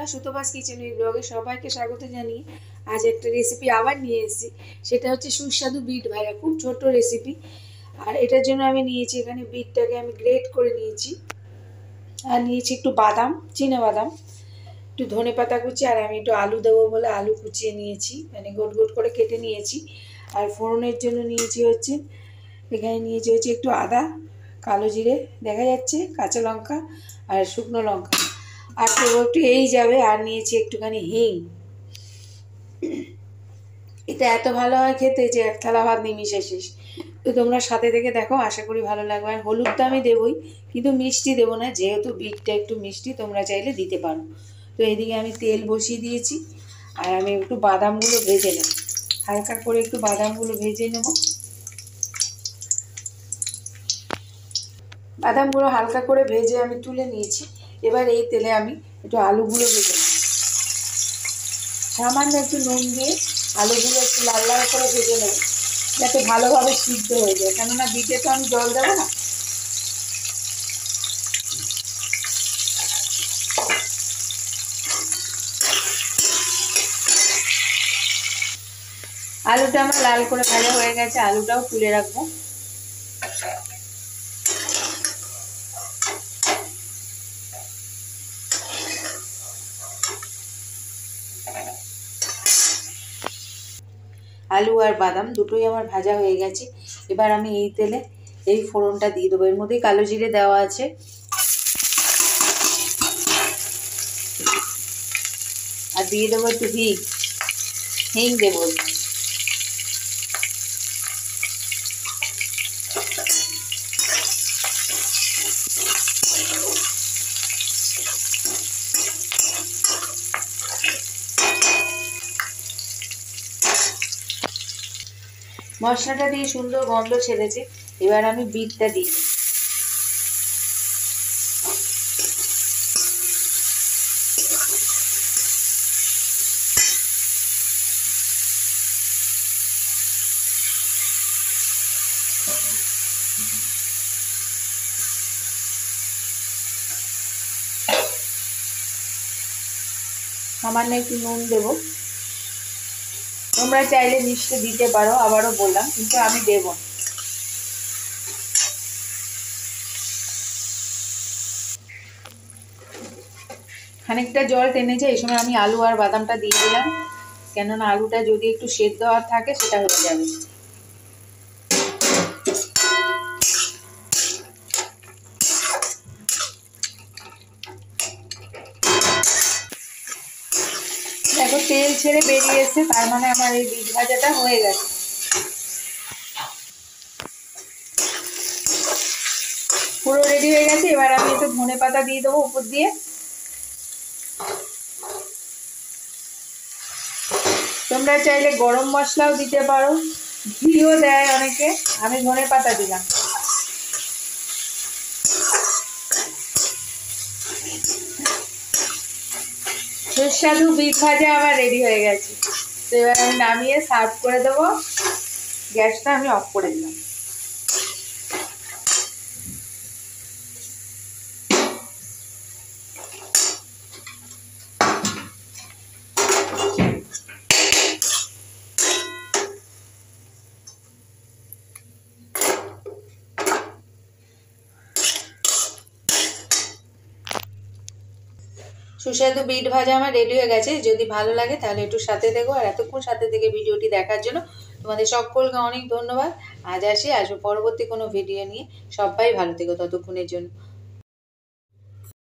Sutapa's kitchen with ব্লগে সবাইকে স্বাগত জানিয়ে আজ একটা রেসিপি আবার নিয়ে এসেছি। সেটা হচ্ছে সুস্বাদু বিট ভাজা, খুব ছোট রেসিপি। আর এটার জন্য আমি নিয়েছি, এখানে বিটটাকে আমি গ্রেট করে নিয়েছি, আর নিয়েছি একটু বাদাম, চিনা বাদাম, একটু ধনে পাতা কুচি, আর আমি একটু আলু দেবো বলে আলু কুচিয়ে নিয়েছি, মানে গোট গোট করে কেটে নিয়েছি। আর ফোড়নের জন্য নিয়েছি হচ্ছে, এখানে নিয়েছি হচ্ছে একটু আদা, কালো জিরে দেখা যাচ্ছে, কাঁচা লঙ্কা আর শুকনো লঙ্কা, আর দেবো একটু এই যাবে, আর নিয়েছি একটুখানি হিং। এটা এত ভালো হয় খেতে যে এক থালা ভাত নিমিশে শেষ। তো তোমরা সাথে থেকে দেখো, আশা করি ভালো লাগবে। আর হলুদ তো আমি দেবই, কিন্তু মিষ্টি দেবো না, যেহেতু বিটটা একটু মিষ্টি, তোমরা চাইলে দিতে পারো। তো এদিকে আমি তেল বসিয়ে দিয়েছি, আর আমি একটু বাদামগুলো ভেজে নেব, হালকা করে একটু বাদামগুলো ভেজে নেব। বাদামগুলো হালকা করে ভেজে আমি তুলে নিয়েছি। এবার এই তেলে আমি একটু আলুগুলো ভেজে নেব, সামান্য একটু নুন দিয়ে আলুগুলো একটু লাল লাল করে ভেজে নেব, যাতে ভালোভাবে সিদ্ধ হয়ে যায়, কেননা বিটে তো আমি জল দেবো না। আলুটা আমার লাল করে ভাজা হয়ে গেছে, আলুটাও তুলে রাখবো। আলু আর বাদাম দুটোই আমার ভাজা হয়ে গেছে। এবার আমি এই তেলে এই ফোড়নটা দিয়ে দেবো, এর মধ্যেই কালো জিরে দেওয়া আছে, আর দিয়ে দেবো একটু হিং দেবো। মশলাটা দিয়ে সুন্দর গন্ধ ছেড়েছে, এবার আমি বিটটা দিই। সামান্য একটু নুন দেবো, তোমরা চাইলে মিষ্টি দিতে পারো, আবারও বললাম, কিন্তু আমি দেবো। খানিকটা জল টেনেছে, এই সময় আমি আলু আর বাদামটা দিয়ে দিলাম, কেননা আলুটা যদি একটু সেদ্ধ হওয়ার থাকে সেটা হয়ে যাবে। দেখো তেল ছেড়ে বেরিয়ে এসেছে, তার মানে আমার এই বিট ভাজাটা হয়ে গেছে। পুরো রেডি হয়ে গেছে। এবার আমি একটু ধনে পাতা দিয়ে দেবো উপর দিয়ে। তোমরা চাইলে গরম মশলাও দিতে পারো, ঘিও দেয় অনেকে, আমি ধনে পাতা দিলাম। সুস্বাদু বিট ভাজা আমার রেডি হয়ে গেছে। তো এবার আমি নামিয়ে সার্ভ করে দেবো, গ্যাসটা আমি অফ করে দিলাম। সুস্বাদু বিট ভাজা আমার রেডি হয়ে গেছে। যদি ভালো লাগে তাহলে একটু সাথে দেখো, আর এতক্ষণ সাথে থেকে ভিডিওটি দেখার জন্য তোমাদের সকলকে অনেক ধন্যবাদ। আজ আসবো পরবর্তী কোনো ভিডিও নিয়ে। সবাই ভালো থেকো ততক্ষণের জন্য।